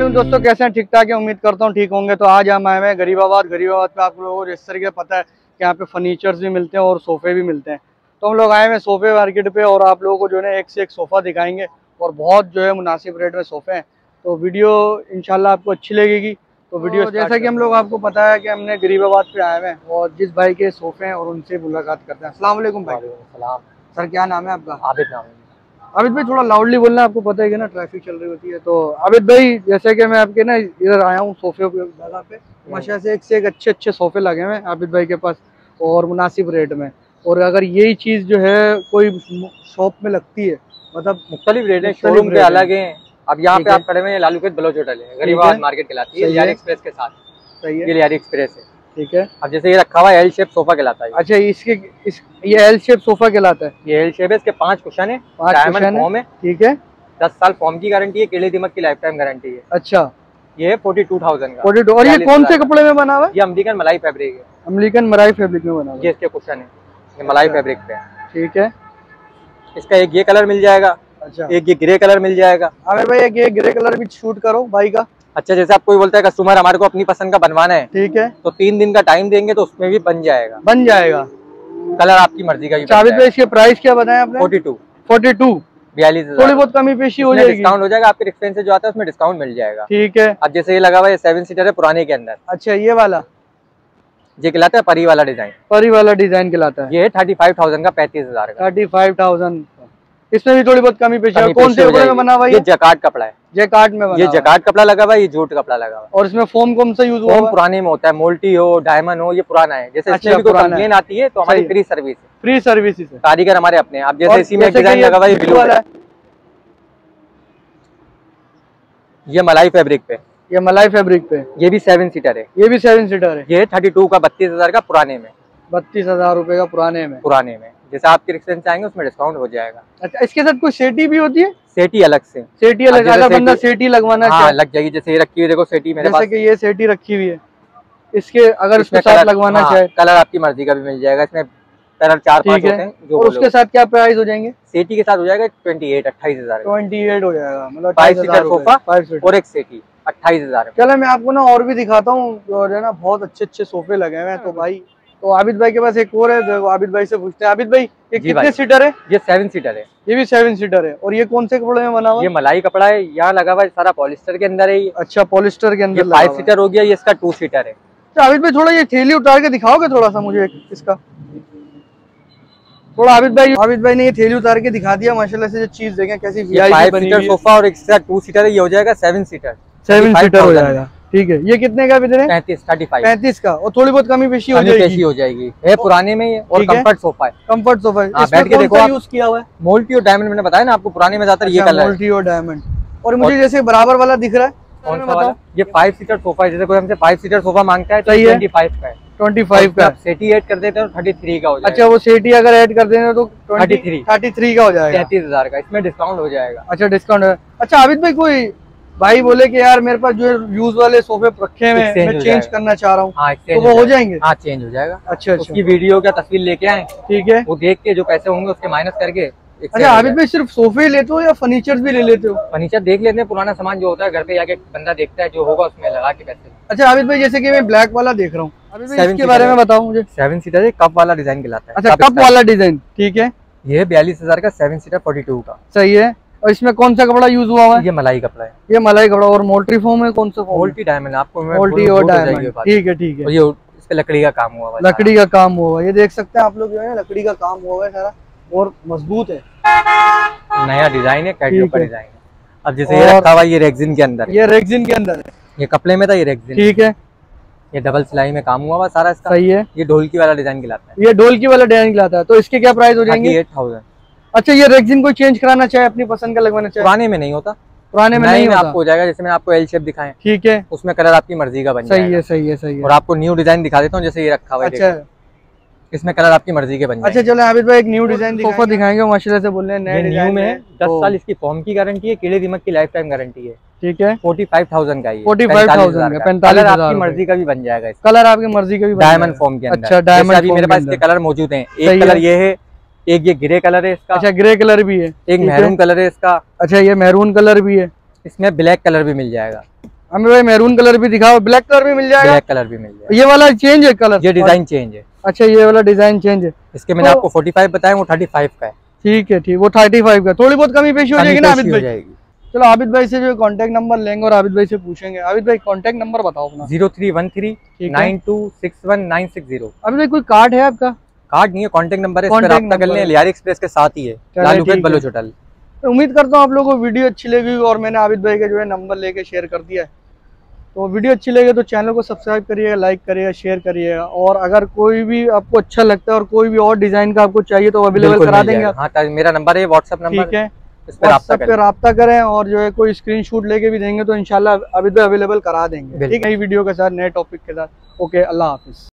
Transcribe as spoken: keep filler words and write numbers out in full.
वालेकुम दोस्तों, कैसे हैं? ठीक ठाक है, उम्मीद करता हूँ ठीक होंगे। तो आज हम आए हैं गरीबाबाद। गरीबाबाद पे आप लोगों को जिस तरीके पता है कि यहाँ पे फर्नीचर्स भी मिलते हैं और सोफ़े भी मिलते हैं। तो हम लोग आए हैं सोफ़े मार्केट पे और आप लोगों को जो है एक से एक सोफ़ा दिखाएंगे और बहुत जो है मुनासिब रेट में सोफ़े हैं। तो वीडियो इंशाल्लाह आपको अच्छी लगेगी। तो वीडियो तो जैसा कि हम लोग आपको पता है कि हमने गरीबाबाद पे आए हैं और जिस भाई के सोफ़े हैं और उनसे मुलाकात करते हैं। अस्सलाम वालेकुम भाई। सलाम सर, क्या नाम है आपका? आबिद नाम है। आबिद भाई, थोड़ा लाउडली बोलना, आपको पता है कि ना ट्रैफिक चल रही होती है। तो आबिद भाई, जैसे कि मैं आपके ना इधर आया हूँ सोफे जगह पे, माशा से एक से एक अच्छे अच्छे सोफे लगे हुए हैं आबिद भाई के पास और मुनासिब रेट में। और अगर यही चीज़ जो है कोई शॉप में लगती है, मतलब मुख्तलिफ रेट है, शोरूम के अलग हैं। अब यहाँ पे आप खड़े हुए हैं लालू खेत बलोच होटल है, गरीबाबाद मार्केट कहलाती है, लियारी एक्सप्रेस के साथ। सही है, ये लियारी एक्सप्रेस है। ठीक है। अब जैसे ये रखा हुआ है एल शेप सोफा कहलाता है। अच्छा, इसके इस ये एल शेप सोफा कहलाता है। ये एल शेप है, इसके पांच कुशन है, पांच डायमंड फॉर्म है, ठीक है। दस साल फॉर्म की गारंटी है, केले दिमक की लाइफ टाइम गारंटी है। अच्छा, ये फोर्टी टू थाउजेंड का। Forty two. और ये कौन से कपड़े में बना हुआ है? ये अमेरिकन मलाई फैब्रिक है। अमेरिकन मलाई फैब्रिक में बना हुआ है। ये इसके कुशन है, ये मलाई फैब्रिक पे है, ठीक है। इसका एक ये कलर मिल जाएगा, अच्छा, एक ये ग्रे कलर मिल जाएगा। अरे भाई, एक ये ग्रे कलर भी शूट करो भाई का। अच्छा, जैसे आप कोई बोलता है कस्टमर हमारे को अपनी पसंद का बनवाना है, ठीक है, तो तीन दिन का टाइम देंगे तो उसमें भी बन जाएगा। बन जाएगा, कलर आपकी मर्जी का। चाबी पे इसके प्राइस क्या बताया आपने? फोर्टी टू फोर्टी टू बयालीस थोड़ी बहुत कमी पेशी हो जाएगी, डिस्काउंट हो जाएगा। आपके एक्सपेंस से जो आता है उसमें डिस्काउंट मिल जाएगा, ठीक है। अब जैसे ये लगा हुआ है सेवन सीटर है पुराने के अंदर। अच्छा, ये वाला ये कहलाता है परी वाला डिजाइन। परी वाला डिजाइन कहलाता है। ये है थर्टी फाइव थाउजेंड का, पैंतीस हजार का। थर्टी फाइव थाउजेंड इसमें भी थोड़ी बहुत कमी पेशी है। कौन से कपड़े में बना हुआ है? ये जकार्ड कपड़ा है। जकार्ड में बना, ये जकार्ड कपड़ा लगा हुआ है, ये जूट कपड़ा लगा हुआ है। और इसमें फोम कौन सा यूज हुआ है? पुराने में होता है, मोल्टी हो, डायमंड हो, ये पुराना है। जैसे इसमें भी कोई कंप्लेन आती है तो हमारी फ्री सर्विस है। फ्री सर्विस है, कारीगर हमारे अपने। अब जैसे इसी में डिजाइन लगा हुआ है ब्लू वाला, ये मलाई फैब्रिक पे, ये मलाई फैब्रिक पे, ये भी सेवन सीटर है। ये भी सेवन सीटर है। ये थर्टी टू का, बत्तीस हजार का, पुराने में। बत्तीस हजार रूपए का पुराने में। पुराने में जैसे आपके रिक्शेंस से आएंगे उसमें डिस्काउंट हो जाएगा। अच्छा, इसके साथ कोई सेटी भी होती है? सेटी अलग से, सेटी अलग, अगर बंदा सेटी लगवाना हाँ, लग जाएगी। जैसे ये रखी हुई देखो सेटी मेरे पास, जैसे कि ये सेटी रखी हुई है, इसके अगर इसके साथ लगवाना चाहे, कलर आपकी मर्जी का भी मिल जाएगा। इसमें कलर चार पांच होते हैं जो। और उसके साथ क्या प्राइस हो जाएंगे? सेटी के साथ हो जाएगा ट्वेंटी एट अट्ठाईस हजार ट्वेंटी एट हो जाएगा, मतलब फाइव सीटर सोफा और एक सेटी अट्ठाईस हजार। चलो मैं आपको ना और भी दिखाता हूँ, और है ना बहुत अच्छे अच्छे सोफे लगे हुए हैं। तो भाई, तो आबिद भाई के पास एक और है, देखो आबिद भाई से पूछते हैं। आबिद भाई, ये कितने सीटर है? ये सेवन सीटर है। ये भी सेवन सीटर है। और ये कौन से कपड़े में बना हुआ है? ये मलाई कपड़ा है, यहाँ लगा हुआ है सारा पॉलिस्टर के अंदर है ये। अच्छा, पॉलिस्टर के अंदर। फाइव सीटर हो गया, ये इसका टू सीटर है। तो आबिद भाई, थोड़ा ये थैली उतार के दिखाओगे थोड़ा सा मुझे इसका? थोड़ा आबिद भाई, आबिद भाई ने ये थैली उतार के दिखा दिया माशाल्लाह से। जो चीज देखें कैसी फाइव सीटर सोफा और एक टू सीटर है, ये हो जाएगा सेवन सीटर। सेवन सीटर हो जाएगा, ठीक है। ये कितने का बिजनेस? पैंतीस थर्टी फाइव पैंतीस का। और थोड़ी बहुत कमी पेशी हो जाएगी, हो जाएगी। है पुराने में ये, और कंफर्ट सोफा है। कंफर्ट सोफा है। बैठ के देखो, यूज किया हुआ है मोल्टी और डायमंड। मैंने बताया ना आपको, पुराने में ज्यादातर ये कलर मोल्टी और डायमंड। और मुझे जैसे बराबर वाला दिख रहा है, कौन सा वाला? ये फाइव सीटर सोफा है। जैसे कोई हमसे फाइव सीटर सोफा मांगता है तो ट्वेंटी फाइव का है। ट्वेंटी फाइव का सेटी ऐड कर देते हैं थर्टी थ्री का हो जाएगा। अच्छा, वो सेटी अगर ऐड कर देंगे तो थर्टी थ्री थर्टी थ्री का हो जाएगा, तैंतीस हजार का। इसमें डिस्काउंट हो जाएगा। अच्छा, डिस्काउंट है। अच्छा आबिद भाई, कोई भाई बोले कि यार मेरे पास जो यूज वाले सोफे रखे हुए हैं, मैं चेंज करना चाह रहा हूँ, हाँ, तो वो हो जाएंगे? हाँ, चेंज हो जाएगा। अच्छा, उसकी वीडियो क्या तस्वीर लेके आए, ठीक है, वो देख के जो पैसे होंगे उसके माइनस करके। अच्छा आबिद भाई, सिर्फ सोफे ही लेते हो या फर्नीचर भी ले लेते हो? फर्नीचर देख लेते हैं, पुराना सामान जो होता है घर पे जाके बंदा देखता है, जो होगा उसमें लगा के पैसे। अच्छा आबिद भाई, जैसे कि मैं ब्लैक वाला देख रहा हूँ, इसके बारे में बताओ मुझे। सेवन सीटर है, कप वाला डिजाइन कहलाता है। अच्छा, कप वाला डिजाइन, ठीक है। ये बयालीस हजार का, सेवन सीटर फोर्टी टू का। सही है। और इसमें कौन सा कपड़ा यूज हुआ है? ये मलाई कपड़ा है। ये मलाई कपड़ा। और मोल्ट्री फॉर्म है, कौन सा? Molty diamond. आपको मोल्टी और डायमंड, ठीक है, ठीक है। ये इस पे लकड़ी का काम हुआ है। लकड़ी का काम हुआ है, ये देख सकते हैं आप लोग, जो है लकड़ी का काम हुआ है सारा, और मजबूत है। नया डिजाइन है, कैटलॉग का डिजाइन है। अब जैसे ये रखा हुआ, ये रेक्सिन के अंदर, ये रेक्सिन के अंदर है, ये कपड़े में था, ये रेक्सिन, ठीक है। ये डबल सिलाई में काम हुआ हुआ सारा इसका, सही है। ये ढोलकी वाला डिजाइन कहलाता है। ये ढोलकी वाला डिजाइन कहलाता है। तो इसके क्या प्राइस हो जाएंगे? Eight thousand. अच्छा, ये रेक्सिन कोई चेंज कराना चाहे, अपनी पसंद का लगवाना चाहे? पुराने में नहीं होता, पुराने में नहीं होता। आपको हो जाएगा। जैसे मैंने आपको एल शेप दिखाया, ठीक है, उसमें कलर आपकी मर्जी का बन जाएगा। सही है, सही है, सही है। और आपको न्यू डिजाइन दिखा देता हूँ, जैसे ये रखा हुआ है। अच्छा, इसमें कलर आपकी मर्जी के बन जाएंगे। अच्छा चलो आबिद भाई, एक न्यू डिजाइन सोफा दिखाएंगे, माशाल्लाह से बोल रहे हैं नए डिजाइन में है। दस साल इसकी फॉर्म की गारंटी है, कीड़े दिमक की लाइफ टाइम गारंटी है, ठीक है। फोर्टी फाइव थाउजेंड का, फोर्टी फाइव थाउजेंड का, पैंतालीस आपकी मर्जी का भी बन जाएगा। कलर आपकी मर्जी का भी, डायमंड फॉर्म के अंदर। अच्छा, डायमंड अभी मेरे पास इसके कलर मौजूद हैं। एक कलर ये है, एक ये ग्रे कलर है इसका। अच्छा, ग्रे कलर भी है। एक मैरून कलर है इसका। अच्छा, ये मैरून कलर भी है। इसमें ब्लैक कलर भी मिल जाएगा। हमें भाई मैरून कलर भी दिखाओ, ब्लैक कलर भी मिल जाएगा? ब्लैक कलर भी मिल जाएगा। ये वाला चेंज है कलर? ये डिजाइन चेंज है। अच्छा, ये वाला डिजाइन चेंज है। इसके मैंने तो, आपको पैंतालीस बताया, वो पैंतीस का है। ठीक है, ठीक, वो पैंतीस का, थोड़ी बहुत कमी पेशी हो जाएगी ना आबिद भाई? जाएगी। चलो आबिद भाई से जो कांटेक्ट नंबर लेंगे और आबिद भाई से पूछेंगे। आबिद भाई कांटेक्ट नंबर बताओ अपना। Zero three one three nine two six one nine six zero. Abid भाई कोई कार्ड है आपका? कार्ड नहीं है, कांटेक्ट नंबर है, इस पर रब्ता कर लें। लियारी एक्सप्रेस के साथ ही है, लालूपेट बलोच होटल। उम्मीद करता हूँ आप लोगों को वीडियो अच्छी लगी और मैंने आबिद भाई का जो है नंबर लेके शेयर कर दिया है। तो वीडियो अच्छी लगे तो चैनल को सब्सक्राइब करिएगा, लाइक करिएगा, शेयर करिएगा। और अगर कोई भी आपको अच्छा लगता है और कोई भी और डिजाइन का आपको चाहिए तो अवेलेबल करा देंगे। हाँ, मेरा नंबर है, व्हाट्सएप नंबर, ठीक है, इस पे रब्ता करें और जो है कोई स्क्रीनशॉट लेके भी देंगे तो इंशाल्लाह आबिद भाई अवेलेबल करा देंगे। ठीक है, नई वीडियो के साथ, नए टॉपिक के साथ। ओके, अल्लाह हाफिज।